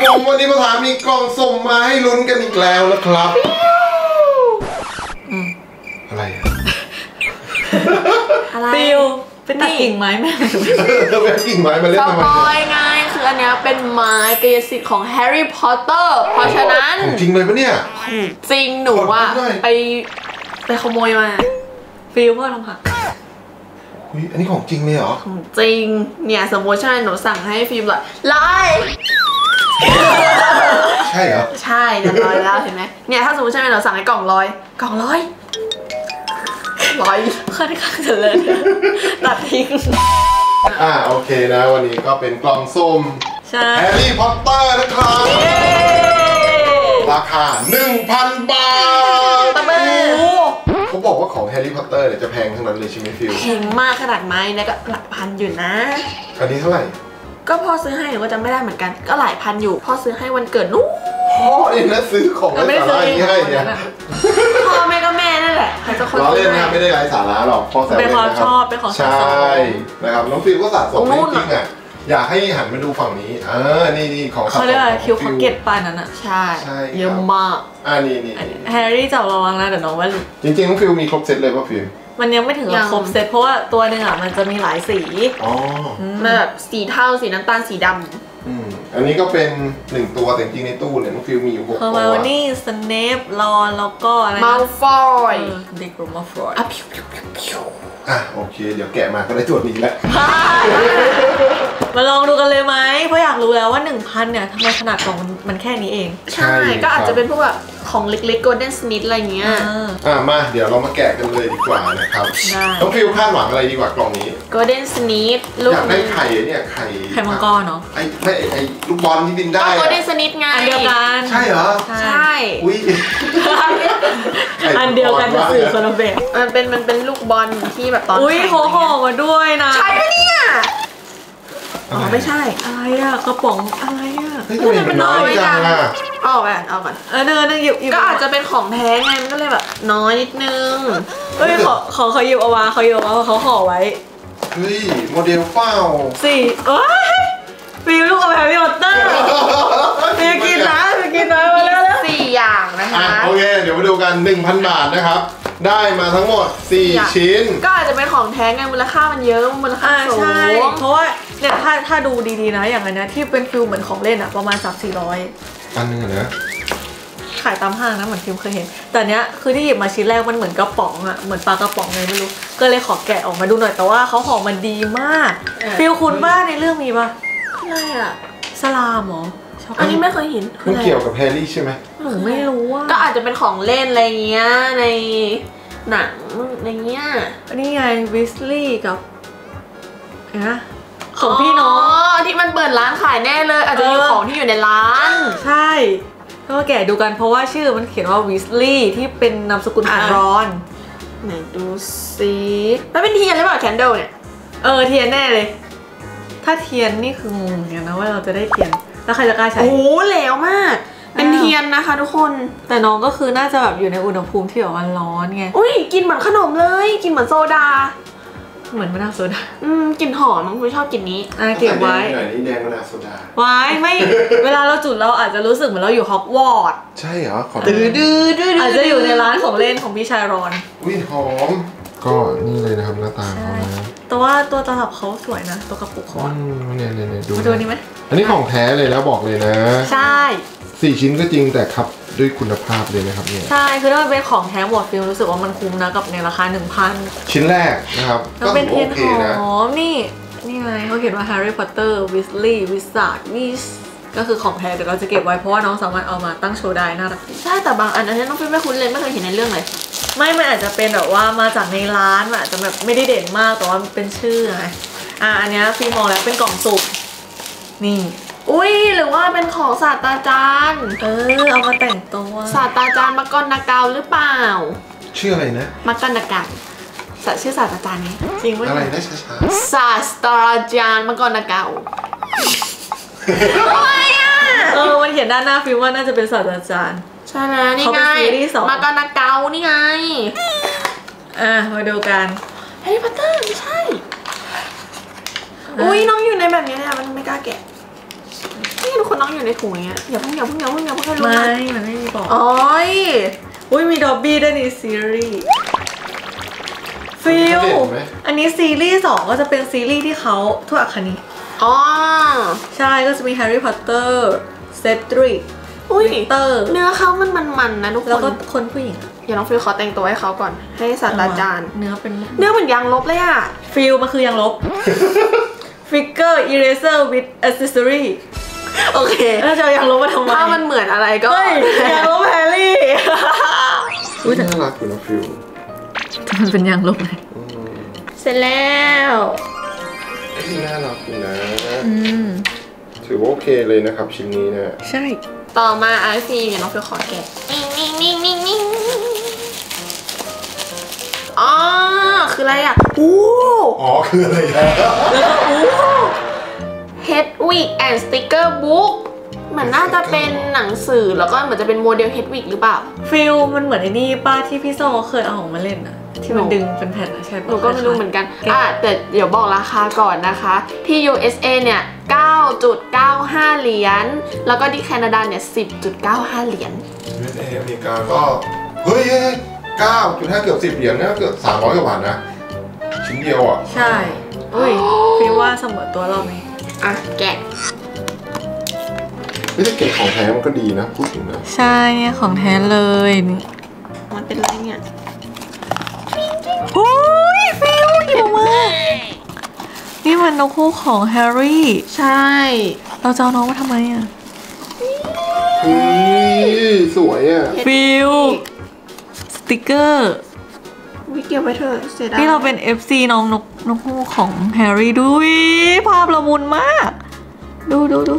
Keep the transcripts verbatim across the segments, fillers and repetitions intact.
ผมวันนี้มาถามมีกล่องสุ่มมาให้ลุ้นกันอีกแล้วนะครับอะไรอะอะไรฟิวเป็นตัดกิ่งไม้แม่เป็นกิ่งไม้มาเล่นทำไมสปอยไงคืออันเนี้ยเป็นไม้กายสิทธิ์ของแฮร์รี่พอตเตอร์เพราะฉะนั้นจริงเลยปะเนี่ยจริงหนูว่าไปไปขโมยมาฟิวเพื่อทำผักอันนี้ของจริงเลยเหรอของจริงเนี่ยสมมติใช่หนูสั่งให้ฟิล์มแบบไลฟ์ใช่เหรอใช่เรียบร้อยแล้วเห็นไหมเนี่ยถ้าสมมติใช่ไหมเราสั่งให้กล่องร้อยกล่องร้อยร้อยค่อนข้างจะเลยตัดทิ้งอ่าโอเคนะวันนี้ก็เป็นกล่องสุ่มแฮร์รี่พอตเตอร์นะครับราคา หนึ่งพัน บาทเขาบอกว่าของแฮร์รี่พอตเตอร์เนี่ยจะแพงทั้งนั้นเลยใช่ไหมฟิลแพงมากขนาดไม้นะก็หลักพันอยู่นะอันนี้เท่าไหร่ก็พ่อซื้อให้หนูก็จำไม่ได้เหมือนกันก็หลายพันอยู่พ่อซื้อให้วันเกิดนู้นพ่อเองนะซื้อของไร้สาระนี้ให้เนี่ยพ่อแม่ก็แม่นั่นแหละใครจะคนล้อเล่นนะไม่ได้ไร้สาระหรอกพ่อแซวเล่นนะครับเป็นความชอบเป็นของใช่นะครับน้องฟิลก็สะสมจริงๆอ่ะอยากให้หันมาดูฝั่งนี้เออนี่นี่ของเขาเรียกคิวพ็อกเก็ตปานนั้นอ่ะใช่เยอะมากอ่านี่นี่แฮร์รี่จับระวังนะเดี๋ยวน้องว่าจริงๆน้องฟิลมีครบเซตเลยป่ะฟิลมันยังไม่ถึงกับครบเซตเพราะว่าตัวหนึ่งอ่ะมันจะมีหลายสีอ๋อมันแบบสีเทาสีน้ำตาลสีดำอืมอันนี้ก็เป็นหนึ่งตัวแต่จริงในตู้เนี่ยน้องฟิลมีอยู่หกตัวเฮอร์ไมโอนี่สเนปรอนแล้วก็อะไรมัลฟอยเด็กมัลฟอยอ่ะโอเคเดี๋ยวแกะมาก็ได้ตัวนี้แหละมาลองดูกันเลยไหมเพราะอยากรู้แล้วว่า หนึ่งพัน เนี่ยทำไมขนาดกล่องมันแค่นี้เองใช่ก็อาจจะเป็นพวกแบบของเล็กๆ Golden Snitch อะไรเงี้ยอ่ามาเดี๋ยวเรามาแกะกันเลยดีกว่านะครับน้องฟิลคาดหวังอะไรดีกว่ากล่องนี้ Golden Snitch ลูกอยากได้ไข่เนี่ยไข่ไข่มังกรเนาะไอ้ไม่ไอ้ลูกบอลที่บินได้ก็ Golden Snitch ไงอันเดียวกันใช่เหรอใช่อุ้ยอันเดียวกันสื่อคนละแบบมันเป็นมันเป็นลูกบอลที่แบบตอนอุ้ยห่อห่อมาด้วยนะใช่ไหมเนี่ยอ๋อไม่ใช่อะไรอะกระป๋องอะไรอะเฮ้ยทำไมมันน้อยจังอะเอาไปเอาก่อนเออเนื้อเนื้อหยิบก็อาจจะเป็นของแท้ไงมันก็เลยแบบน้อยนิดนึงเฮ้ยขอขอเขาหยิบเอามาเขาหยิบเอามาเขาห่อไว้เฮ้ยโมเดลเป้าสี่เอ้ยฟิลลูกเอาแฮร์รี่พอตเตอร์ฟิลกินนะฟิลกินนะมาแล้วแล้วสี่อย่างนะคะโอเคเดี๋ยวมาดูกัน หนึ่งพัน บาทนะครับได้มาทั้งหมดสี่ชิ้นก็อาจจะเป็นของแท้ไงมูลค่ามันเยอะมูลค่าสูงเพราะว่าเนี่ยถ้าถ้าดูดีๆนะอย่างอันนี้ที่เป็นฟิลเหมือนของเล่นอะประมาณสามสี่ร้อยอันนึงอะนะขายตามห้างนะเหมือนฟิลเคยเห็นแต่เนี้ยคือที่หยิบมาชิ้นแรกมันเหมือนกระป๋องอะเหมือนปลากระป๋องไงไม่รู้ก็เลยขอแกะออกมาดูหน่อยแต่ว่าเขาห่อมันดีมากฟิลคุณบ้านในเรื่องมีปะอะไรอะสลามหรออันนี้ไม่เคยเห็นมันเกี่ยวกับแฮร์รี่ใช่ไหมหนูไม่รู้ว่าก็อาจจะเป็นของเล่นอะไรเงี้ยในหนังในเงี้ยอันนี้ไงวิสลี่กับนะของพี่น้องที่มันเปิดร้านขายแน่เลยอาจจะมีของที่อยู่ในร้านใช่ก็แกะดูกันเพราะว่าชื่อมันเขียนว่าวิสลี่ที่เป็นนามสกุลรอนไหนดูสิแล้วเป็นเทียนหรือเปล่าแคนเดิลเนี่ยเออเทียนแน่เลยถ้าเทียนนี่คืองงอย่างนะว่าเราจะได้เทียนแล้วใครจะกล้าใช้โอ้เหลวมากเป็นเทียนนะคะทุกคนแต่น้องก็คือน่าจะแบบอยู่ในอุณหภูมิที่แบบว่าร้อนไงอุ้ยกินเหมือนขนมเลยกินเหมือนโซดาเหมือนมะนาวโซดาอืมกลิ่นหอมน้องฟิวชอบกลิ่นนี้อ่ะเก็บไว้หน่อยนี่แดงมะนาวโซดาไว้ไม่เวลาเราจุดเราอาจจะรู้สึกเหมือนเราอยู่ฮอกวอตส์ใช่เหรอขอดื้อดื้อดื้ออาจจะอยู่ในร้านของเล่นของพี่ชายรอนอุ้ยหอมก็นี่เลยนะครับหน้าตาเขานะแต่ว่าตัวตลับเขาสวยนะตัวกระปุกเขาเนี่ยเนี่ยเนี่ยดูมาดูนี่ไหมอันนี้ของแท้เลยนะบอกเลยนะใช่สี่ชิ้นก็จริงแต่ครับด้วยคุณภาพเลยนะครับเนี่ยใช่คือถ้ามันเป็นของแท้หมดฟิลรู้สึกว่ามันคุ้มนะกับในราคา หนึ่งพันชิ้นแรกนะครับก็เป็นเทียนหอมนี่นี่ไงเขาเขียนว่า Harry Potter Weasley Wizard Wiz ก็คือของแท้เดี๋ยวเราจะเก็บไว้เพราะว่าน้องสามารถเอามาตั้งโชว์ได้น่ารักดีใช่แต่บางอันอันนี้น้องฟิลไม่คุ้นเลยไม่เคยเห็นในเรื่องเลยไม่มันอาจจะเป็นแบบว่ามาจากในร้านอาจจะแบบไม่ได้เด่นมากแต่ว่าเป็นชื่อไงอ่ะอันนี้ฟิลมองแล้วเป็นกล่องสุ่มนี่อุ้ยหรือว่าเป็นของศาสตราจารย์เออเอามาแต่งตัวศาสตราจารย์มังกรนาเกาหรือเปล่าชื่ออะไรนะมังกรนาเกาชื่อศาสตราจารย์นี้จริงว่าอะไรนะช้าๆศาสตราจารย์มังกรนาเกาอะไรอ่ะเออมันเขียนด้านหน้าฟิลว่าน่าจะเป็นศาสตราจารย์ใช่นะนี่ไงมังกรนาเกานี่ไงอ่ะมาดูกันแฮร์รี่พอตเตอร์ไม่ใช่อุ้ยน้องอยู่ในแบบนี้เลยมันไม่กล้าแกะคนน้องอยู่ในถุงอย่างเงี้ยอย่าเพิ่งอย่าเพิ่งอย่าเพิ่งอย่าเพิ่งให้รู้ไม่นะมันไม่มีบอกโอ้ยอุ้ยมีดอบบี้ด้วยในซีรีส์ฟิลอันนี้ซีรีส์สองก็จะเป็นซีรีส์ที่เขาทั่วอัคนีอ๋อใช่ก็จะมีแฮร์รี่พอตเตอร์เซดริกอุ้ยเตอร์เนื้อเขามันมันๆนะทุกคนแล้วก็คนผู้หญิงเดี๋ยวน้องฟิลขอแต่งตัวให้เขาก่อนให้ศาสตราจารย์เนื้อเป็นเนื้อเหมือนยางลบเลยอ่ะฟิลมันคือยังลบ ฟิกเกอร์อีเรเซอร์วิดแอ c เซสซอรี่โอเคแล้วจะเอายังลบมาทำไมถ้ามันเหมือนอะไรก็เฮ้ยยังลบแฮร์รี่อุ้ยน่ารักอยู่นะฟิลมันเป็นยังลบเลยเสร็จแล้วนี่น่ารักอยู่นะอืมถือว่าโอเคเลยนะครับชิ้นนี้นะใช่ต่อมาไอซีเดี๋ยวน้องฟิลขอแกะนิ่งนิ่งนิ่งนิ่งนิ่งอ๋อคืออะไรอ่ะอู้อ๋อคืออะไรนะแล้วก็อู้ Hedwig and Sticker Book เหมือนน่าจะเป็นหนังสือแล้วก็เหมือนจะเป็นโมเดล Hedwig หรือเปล่าฟิลมันเหมือนไอ้นี่ป้าที่พี่โซเคยเอาของมาเล่นอะที่มันดึงเป็นแผ่นอะใช่หปะนูก็ไม่รู้เหมือนกันอ่ะแต่เดี๋ยวบอกราคาก่อนนะคะ ที่ ยู เอส เอ เนี่ย เก้าจุดเก้าห้า เหรียญ แล้วก็ที่แคนาดาเนี่ย สิบจุดเก้าห้า เหรียญยู เอส เอ อเมริกาก็เฮ้ยเก้าจุดห้าเกือบสิบเหรียญนะเกือบสามร้อยกว่าบาทนะชิ้นเดียวอ่ะใช่อุ้ยฟิลว่าเสมอตัวเราไหมอ่ะ แกะไม่ได้เก็บของแท้มันก็ดีนะพูดถึงนะใช่เนี่ยของแท้เลยนี่มันเป็นอะไรเนี่ยโอ้ยฟิลหิวมากนี่มันนกคู่ของแฮร์รี่ใช่เราจะเอาน้องมาทำไมอะเฮ้ยสวยอ่ะฟิลสติกเกอร์วิเก็บไว้เถอะเสียดายนี่เราเป็น เอฟ ซี น้องนกนกคู่ของแฮร์รี่ด้วยภาพละมุนมาก ดูดูดู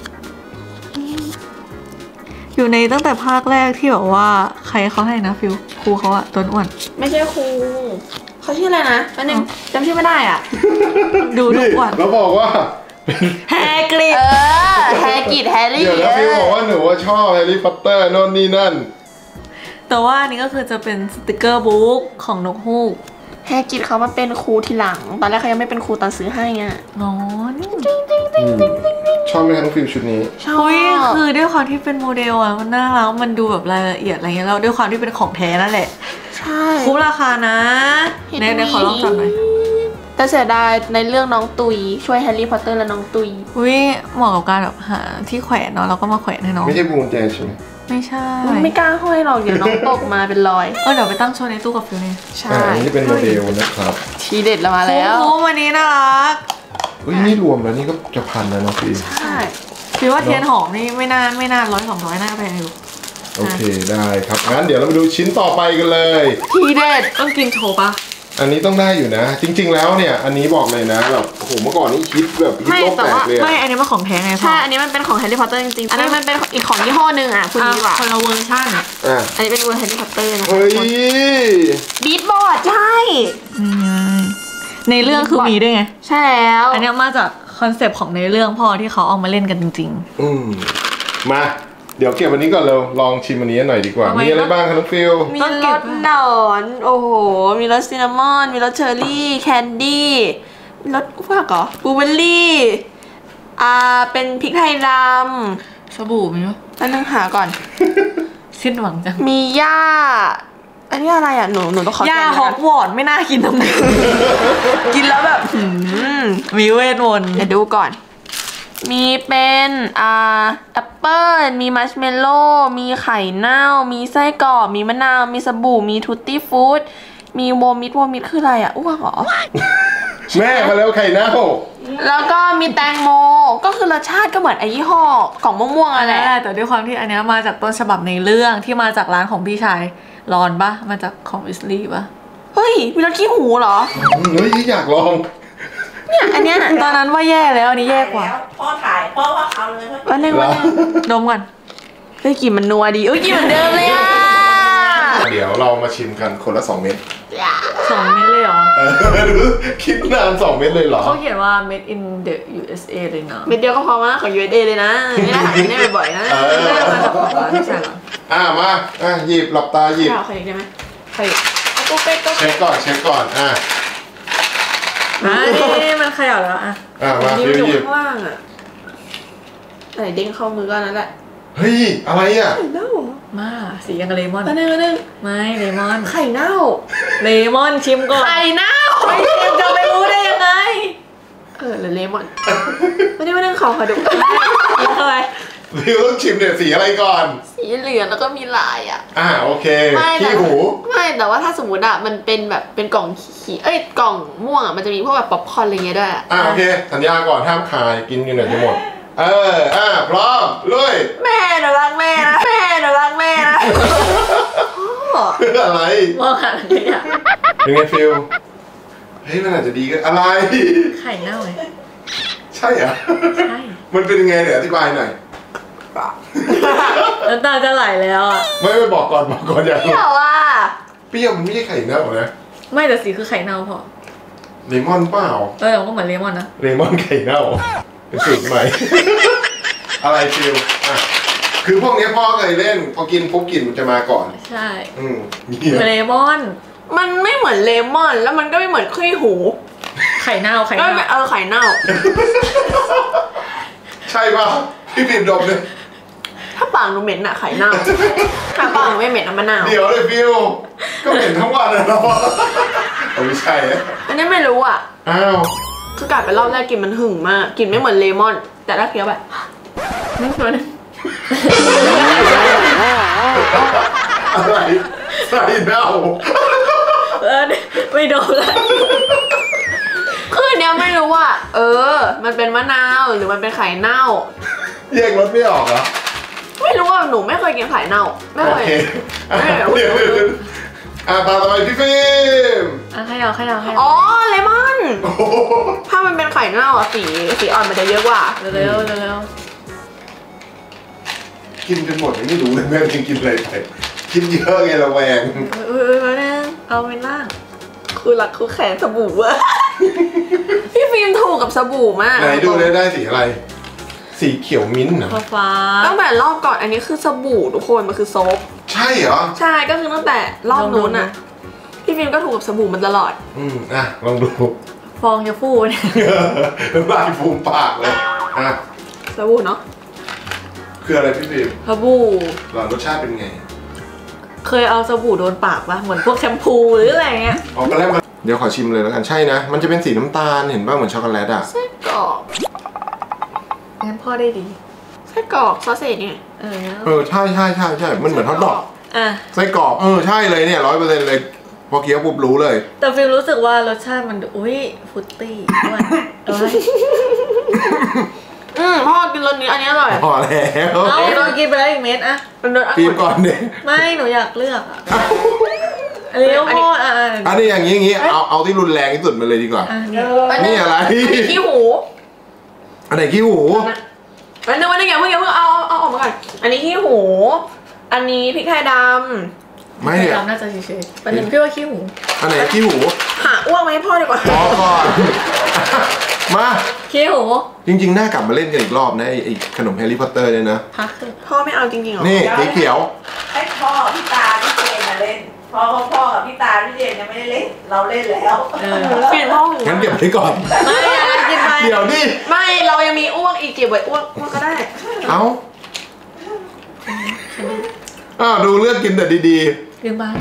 อยู่ในตั้งแต่ภาคแรกที่แบบว่าใครเขาให้นะฟิลครูเขาอะตัวอ้วนไม่ใช่ครูเขาชื่ออะไรนะแป๊บนึงจำชื่อไม่ได้อ่ะดูทุกวันแล้วบอกว่าแฮกริดเออ แฮกิดแฮร์รี่เดี๋ยวแล้วฟิวบอกว่าหนูว่าชอบแฮร์รี่พอตเตอร์โน่นนี่นั่นแต่ว่าอันนี้ก็คือจะเป็นสติกเกอร์บุ๊กของนกฮูกแฮกิดเขามาเป็นครูทีหลัง ตอนแรกเขายังไม่เป็นครูตอนซื้อให้ไงอ๋อนี่ชอบไหมคะน้องฟิวชุดนี้ชอบเฮ้ยคือด้วยความที่เป็นโมเดลอะมันน่ารักมันดูแบบรายละเอียดอะไรเงี้ยแล้วด้วยความที่เป็นของแท้นั่นแหละใช่คุ้มราคานะในในขอลองจับหน่อยแต่เสียดายในเรื่องน้องตุยช่วยแฮร์รี่พอตเตอร์และน้องตุยอุ้ยเหมาะกับการแบบหาที่แขวนเนาะเราก็มาแขวนให้น้องไม่ใช่บูนแจใช่ไหมไม่ใช่ไม่กล้าห้อยหรอกเดี๋ยวน้องตกมาเป็นรอยเออเดี๋ยวไปตั้งโชว์ในตู้กับฟิวเนี่ยใช่อ่าอันนี้จะเป็นโมเดลนะครับทีเด็ดเรามาแล้วคุ้มๆวันนี้น่ารักเฮ้ยนี่รวมแล้วนี่ก็จะพันแล้วน้องฟิวใช่ฟิวว่าเทียนหอมนี่ไม่น่าไม่น่าร้อยสองร้อยน่าแพงอยู่โอเคได้ครับงั้นเดี๋ยวเรามาดูชิ้นต่อไปกันเลยทีเด็ดต้องกินโชว์ปะอันนี้ต้องได้อยู่นะ จริง ๆ แล้วเนี่ย อันนี้บอกเลยนะแบบโอ้โหเมื่อก่อนนี่คิดแบบคิดโลกแตกเลยไม่อะอันนี้มันของแท้ไงพ่อใช่อันนี้มันเป็นของแฮร์รี่พอตเตอร์จริงๆอันนี้มันเป็นอีกของยี่ห้อหนึ่งอ่ะคุณดีกว่าคนละเวอร์ชันอ่ะอันนี้เป็นเวอร์แฮร์รี่พอตเตอร์นะเฮ้ยบีทบอร์ดใช่นี่ไงในเรื่องคือมีด้วยไงใช่แล้วอันนี้มาจากคอนเซปต์ของในเรื่องพ่อที่เขาเอามาเล่นกันจริงอืมมาเดี๋ยวเก็บวันนี้ก่อนเราลองชิมอันนี้หน่อยดีกว่าทำไมมีอะไรบ้างคะน้องฟิลมีรสหนอนโอ้โหมีรสซินนามอนมีรสเชอร์รี่แคนดี้มีรสว่าเหรอบลูเบอร์รี่อ่าเป็นพริกไทยดๆสบู่มีปะำอันนึงหาก่อนสิ้นหวังจังมีหญ้าอันนี้อะไรอ่ะหนูหนูต้องขอหญ้าแกะฮอกวอตส์ไม่น่ากินตรงนี้กินแล้วแบบหืมมีเวทมนต์เดี๋ยวดูก่อน มีเป็นอ่าแอปเปิ้ลมีมัชเมลโล่มีไข่เน่ามีไส้กรอกมีมะนาวมีสบู่มีทูตตี้ฟู้ดมีโวมิดโวมิดคืออะไรอ่ะอ้วกเหรอแม่มาแล้วไข่เน่าแล้วก็มีแตงโมก็คือรสชาติก็เหมือนไอ้ยี่ห้อกล่องม่วงๆอะไรแต่ด้วยความที่อันเนี้ยมาจากต้นฉบับในเรื่องที่มาจากร้านของพี่ชายรอนปะมาจากของวิสลีย์ปะเฮ้ยมีรสขี้หูเหรอเฮ้ยอยากลองเนี่ยอันเนี้ยตอนนั้นว่าแย่แล้วอันนี้แย่กว่าพ่อถ่ายพ่อว่าเขาเลยวันหนึ่งวันหนึ่งดมก่อนเฮ้ยกลิ่นมันนัวดีเอ้ยกลิ่นเหมือนเดิมเลยอ่ะเดี๋ยวเรามาชิมกันคนละสองเม็ดสองเม็ดเลยเหรอเออคิดนานสองเม็ดเลยเหรอเขาเขียนว่า made in the ยู เอส เอ เลยนะเม็ดเดียวก็พอมากของ ยู เอส เอ เลยนะไม่ได้หาไม่ได้บ่อยๆนะเออไม่ได้มาจากของร้านพี่ชายหรออ่ะมาอ่ะหยิบหลับตาหยิบข้าวขยักได้ไหมใครเอาตุ๊กเป็ดตุ๊กเช็คก่อนเช็คก่อนอ่ะอ่ะนี่มันเขย่าแล้วอ่ะอ่ะมานี่ฟิมันวอยู่หยิบข้างล่างอ่ะอะไรเด้งเข้ามือก็นั่นแหละเฮ้ยอะไรอ่ะไข่เน่ามาสียังเลมอนอันนึงอันนึงไม่เลมอนไข่เน่าเลมอนชิมก่อนไข่เน่าไม่ชิมจะไม่รู้ได้ยังไงเออหรือเลมอนไม่ได้ไม่ได้ขอขอดูกินเข้าไปพี่ต้องชิมเนี่ยสีอะไรก่อนสีเหลืองแล้วก็มีลายอ่ะอ่าโอเคขี้หูไม่แต่ว่าถ้าสมมติอ่ะมันเป็นแบบเป็นกล่องขีเอ้ยกล่องม่วงอ่ะมันจะมีพวกแบบป๊อปคอร์นอะไรเงี้ยด้วยอ่าโอเคสัญญาก่อนห้ามขายกินกันเดี๋ยวจะหมดเอออ่าพร้อมลุยแม่หนูรักแม่นะแม่หนูรักแม่นะอะไรมองอะไรอ่ะยังไงฟิลเฮ้ยมันอาจจะดีกันอะไรไข่เน่าไงใช่เหรอใช่มันเป็นยังไงเดี๋ยวอธิบายหน่อยน้ำตาจะไหลแล้วอ่ะไม่ไม่บอกก่อนบอกก่อนอย่างเปรี้ยวอ่ะเปรี้ยวมันไม่ใช่ไข่เน่านะไม่แต่สีคือไข่เน่าพอเลมอนเปล่าเออก็เหมือนเลมอนนะเลมอนไข่เน่าเป็นสูตรใหม่อะไรฟิลอ่ะคือพวกนี้พ่อเคยเล่นพอกินปุ๊บกลิ่นมันจะมาก่อนใช่อืมเลมอนมันไม่เหมือนเลมอนแล้วมันก็ไม่เหมือนขี้หูไข่เน่าไข่เน่าเออไข่เน่าใช่ป่ะพี่ปิ่นดมเลยถ้าปากหนูเหม็นอะไข่เน่าถ้าปากหนูไม่เหม็นอะมะนาวเดี๋ยวเลยฟิวก็เหม็นทั้งวันเลยเนาะไม่ใช่อันนี้ไม่รู้อะอ้าวคือกลับไปรอบแรกกลิ่นมันหึงมากกลิ่นไม่เหมือนเลมอนแต่ถ้าเคี้ยวแบบนี่คืออะไรไข่เน่าเออไม่โดนเลยคือเนี้ยไม่รู้ว่าเออมันเป็นมะนาวหรือมันเป็นไข่เน่าแยกรสไม่ออกเหรอไม่รู้ว่าหนูไม่เคยกินไข่เน่าไม่เคยไม่เดี๋ยวอ่ะตาต่อไปพี่ฟิล์มอ่ะขยับขยับขยับอ๋อเลมอนถ้ามันเป็นไข่เน่าอ่ะสีสีอ่อนมันจะเยอะกว่าเร็วเร็วเร็วกินจนหมดยังไม่รู้เลยแม่กินอะไรไปกินเยอะไงระแวงเออมาเนี่ยเอาไปล่างคือหลักคือแขนสบู่อะพี่ฟิล์มถูกกับสบู่มากไหนดูได้ได้สีอะไรสีเขียวมิ้นท์นะฟ้าตั้งแต่รอบก่อนอันนี้คือสบู่ทุกคนมันคือโซฟใช่เหรอใช่ก็คือตั้งแต่รอบนู้นอะพี่ฟิล์มก็ถูกกับสบู่มันตลอดอืมอ่ะลองดูฟองจะฟูเนี่ยน้ำลายฟูมปากเลยอ่ะสบู่เนาะคืออะไรพี่ฟิล์มสบู่หลอดรสชาติเป็นไงเคยเอาสบู่โดนปากปะเหมือนพวกแชมพูหรืออะไรเงี้ยอ๋อก็แล้วมาเดี๋ยวขอชิมเลยแล้วกันใช่นะมันจะเป็นสีน้ำตาลเห็นป่ะเหมือนช็อกโกแลตอ่ะไส้กรอกงั้นพ่อได้ดีไส้กรอกซอสเศษเนี่ยเออเออใช่ใช่ใช่ใช่มันเหมือนทอดดอกอ่ะไส้กรอกเออใช่เลยเนี่ยร้อยเปอร์เซ็นต์เลยพอเคี้ยวปุ๊บรู้เลยแต่ฟิลรู้สึกว่ารสชาติมันอุ้ยฟุตตี้ด้วยเอ้ยอืมพ่อกินรสนี้อันนี้อร่อยพอแล้วเอาเรากินไปแล้วอีกเม็ดอะปีนก่อนเนี่ยไม่หนูอยากเลือกอะเลี้ยวพ่ออ่ะอันนี้อย่างนี้อย่างนี้เอาเอาที่รุนแรงที่สุดมาเลยดีกว่านี่อะไรขี้หูอันไหนขี้หูอันนึงวันนึงอย่าเพิ่งอย่าเพิ่งเอาเอาออกมาก่อนอันนี้ขี้หูอันนี้พริกไทยดำไม่เนี่ยดำน่าจะเฉยๆประเด็นพี่ว่าขี้หูอันไหนขี้หูหาอ้วกไหมพ่อดีกว่าพอก่อนมาขี้หูจริงๆน่ากลับมาเล่นกันอีกรอบนะไอ้ขนมแฮร์รี่พอตเตอร์เนี่ยนะพ่อไม่เอาจริงๆหรอนี่สีเขียวให้พ่อพี่ตาพี่เจนมาเล่นพ่อพ่อกับพี่ตาพี่เจนยังไม่ได้เล่นเราเล่นแล้วเปลี่ยนพ่องั้นเก็บไว้ก่อนไม่กินไปเดี๋ยวนี่ไม่เรายังมีอ้วกอีกเก็บไว้อ้วกอ้วกก็ได้เอ้าอ้าวดูเลือกกินแต่ดีๆกินมา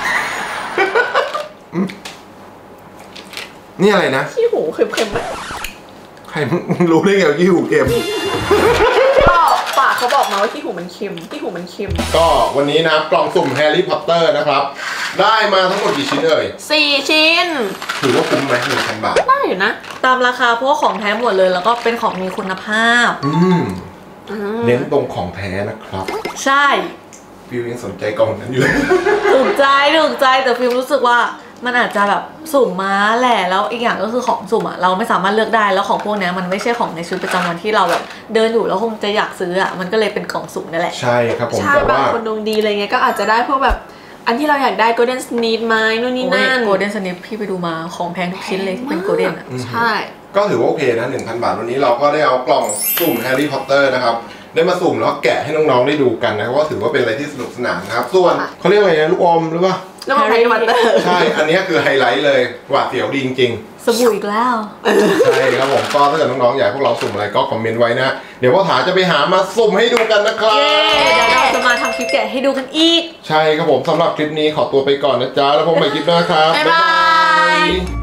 นี่อะไรนะขี้หูเค็มๆไหมใครรู้ได้ไงว่าขี้หูเค็มก็ปากเขาบอกมาว่าขี้หูมันเค็มขี้หูมันเค็มก็วันนี้นะกล่องสุ่มแฮร์รี่พอตเตอร์นะครับได้มาทั้งหมดกี่ชิ้นเอ่ยสี่ชิ้นถือว่าคุ้มไหมหนึ่งพันบาทได้อยู่นะตามราคาเพราะของแท้หมดเลยแล้วก็เป็นของมีคุณภาพอืมเน้นตรงของแท้นะครับใช่ฟิวยังสนใจกล่องนั้นอยู่ถูกใจถูกใจแต่ฟิวรู้สึกว่ามันอาจจะแบบสุ่มมาแหละแล้วอีกอย่างก็คือของสุ่มอ่ะเราไม่สามารถเลือกได้แล้วของพวกนี้มันไม่ใช่ของในชีวิตประจำวันที่เราแบบเดินอยู่แล้วคงจะอยากซื้ออ่ะมันก็เลยเป็นกล่องสุ่มนั่นแหละใช่ครับผมใช่บางคนดวงดีอะไรเงี้ยก็อาจจะได้พวกแบบอันที่เราอยากได้ Golden Sneak ไม้นู่นนี่นั่น Golden Sneak พี่ไปดูมาของแพงทุกชิ้นเลยที่เป็น Golden อ่ะใช่ก็ถือว่าโอเคนะ หนึ่งพัน บาทวันนี้เราก็ได้เอากล่องสุ่มแฮร์รี่พอตเตอร์นะครับได้มาสุ่มแล้วแกะให้น้องๆได้ดูกันนะว่าถือว่าเป็นอะไรที่สนุกสนานนะครับส่วนเขาเรียกอะไรนะลูกอมหรือเปล่าแล้วก็แฮร์รี่พอตเตอร์ใช่ อันนี้คือไฮไลท์เลยหวาดเสียวดีจริงๆสบู่อีกแล้วใช่ครับผมก็ถ้าเกิดน้องๆอยากพวกเราสุ่มอะไรก็คอมเมนต์ไว้นะเดี๋ยวพ่อถาจะไปหามาสุ่มให้ดูกันนะครับเดี๋ยวเราจะมาทำคลิปแกะให้ดูกันอีกใช่ครับผมสำหรับคลิปนี้ขอตัวไปก่อนนะจ๊ะแล้วพบกันใหม่คลิปหน้าครับบ๊ายบาย